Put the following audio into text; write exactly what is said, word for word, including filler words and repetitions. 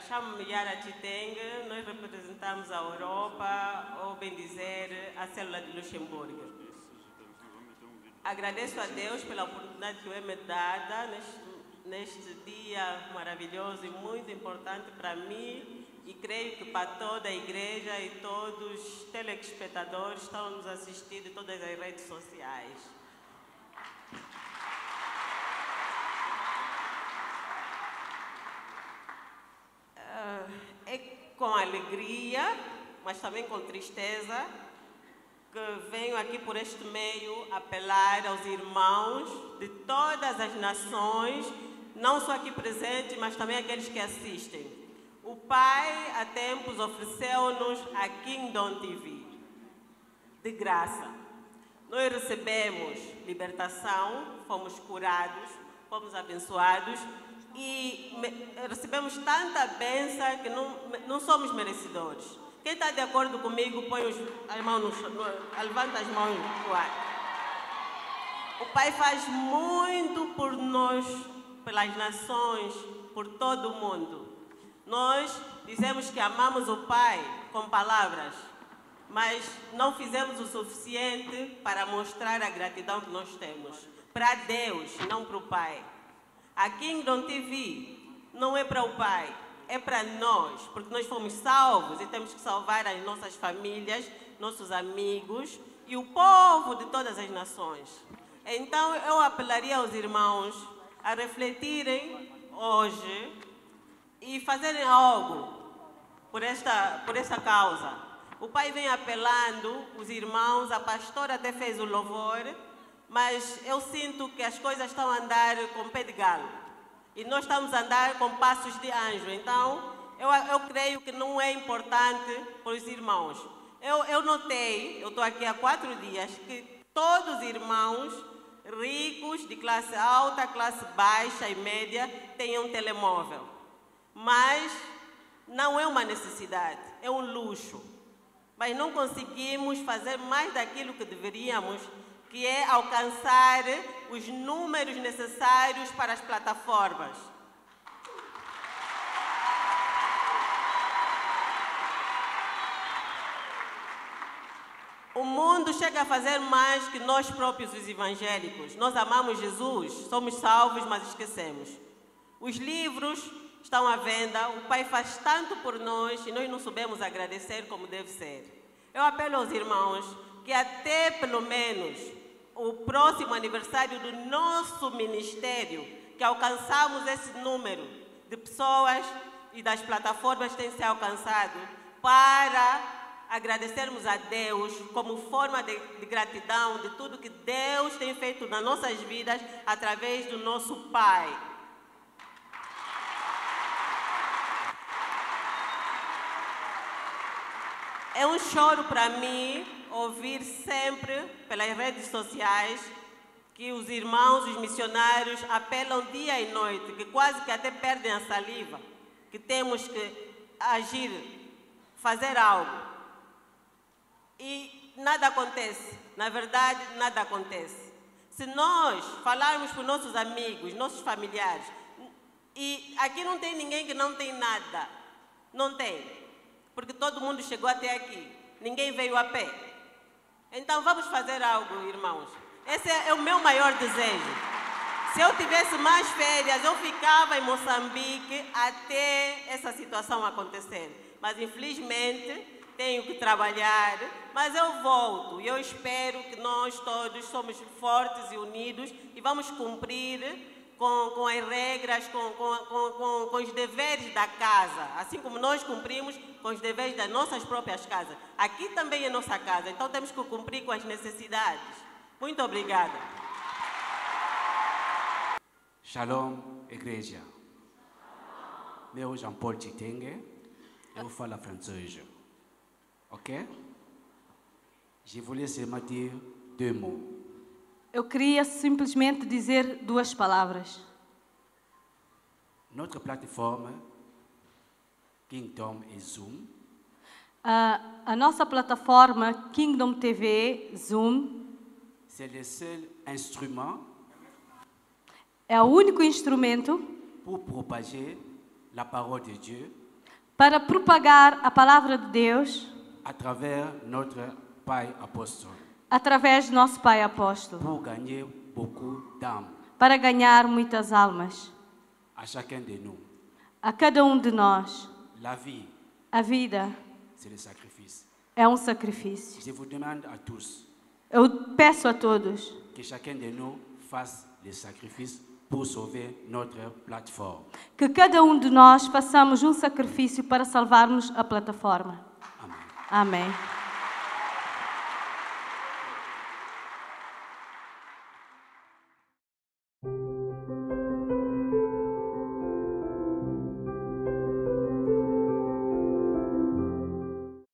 chamo-me Yara Chitenge, nós representamos a Europa, ou bem dizer, a célula de Luxemburgo. Agradeço a Deus pela oportunidade que me dada neste, neste dia maravilhoso e muito importante para mim, e creio que para toda a igreja e todos os telespectadores que estão nos assistindo em todas as redes sociais. É com alegria, mas também com tristeza, que venho aqui por este meio apelar aos irmãos de todas as nações, não só aqui presentes, mas também aqueles que assistem. O Pai, há tempos, ofereceu-nos a Kingdom T V, de graça. Nós recebemos libertação, fomos curados, fomos abençoados, e recebemos tanta bênção que não, não somos merecedores. Quem está de acordo comigo, põe os, as mãos no, no, levanta as mãos no ar. O Pai faz muito por nós, pelas nações, por todo o mundo. Nós dizemos que amamos o Pai com palavras, mas não fizemos o suficiente para mostrar a gratidão que nós temos para Deus, não para o Pai. A Kingdom T V não é para o Pai, é para nós, porque nós fomos salvos e temos que salvar as nossas famílias, nossos amigos e o povo de todas as nações. Então, eu apelaria aos irmãos a refletirem hoje e fazerem algo por esta, por esta causa. O Pai vem apelando, os irmãos, a pastora até fez o louvor, mas eu sinto que as coisas estão a andar com pé de galo. E nós estamos a andar com passos de anjo. Então, eu, eu creio que não é importante para os irmãos. Eu, eu notei, eu estou aqui há quatro dias, que todos os irmãos ricos, de classe alta, classe baixa e média, têm um telemóvel. Mas não é uma necessidade, é um luxo. Mas não conseguimos fazer mais daquilo que deveríamos, que é alcançar os números necessários para as plataformas. O mundo chega a fazer mais que nós próprios, os evangélicos. Nós amamos Jesus, somos salvos, mas esquecemos. Os livros estão à venda, o Pai faz tanto por nós e nós não soubemos agradecer como deve ser. Eu apelo aos irmãos que até pelo menos o próximo aniversário do nosso ministério, que alcançamos esse número de pessoas e das plataformas que têm se alcançado, para agradecermos a Deus como forma de, de gratidão de tudo que Deus tem feito nas nossas vidas através do nosso Pai. É um choro para mim ouvir sempre pelas redes sociais que os irmãos, os missionários apelam dia e noite, que quase que até perdem a saliva, que temos que agir, fazer algo. E nada acontece, na verdade, nada acontece. Se nós falarmos para os nossos amigos, nossos familiares, e aqui não tem ninguém que não tem nada, não tem. Porque todo mundo chegou até aqui, ninguém veio a pé. Então vamos fazer algo, irmãos. Esse é o meu maior desejo. Se eu tivesse mais férias, eu ficava em Moçambique até essa situação acontecer. Mas infelizmente tenho que trabalhar, mas eu volto. E eu espero que nós todos somos fortes e unidos e vamos cumprir Com, com as regras, com, com, com, com os deveres da casa, assim como nós cumprimos com os deveres das nossas próprias casas. Aqui também é nossa casa, então temos que cumprir com as necessidades. Muito obrigada. Shalom, igreja. Meu Jean-Paul Chitenge, eu falo francês. Ok? Je voulais seulement dire deux mots. Eu queria simplesmente dizer duas palavras. Notre plateforme Kingdom e Zoom. Uh, a nossa plataforma Kingdom T V, Zoom, c'est le seul instrument é o único instrumento pour propager la parole de Dieu para propagar a palavra de Deus à travers notre Pai apôstole, através do nosso Pai Apóstolo, pour gagner beaucoup d'âmes para ganhar muitas almas. à chacun de nous. A cada um de nós, La vie, a vida c'est le sacrifice. é um sacrifício. Je vous demande à tous Eu peço a todos que chacun de nous fasse le sacrifice pour sauver notre plateforme. que cada um de nós façamos um sacrifício para salvarmos a plataforma. Amen. Amém.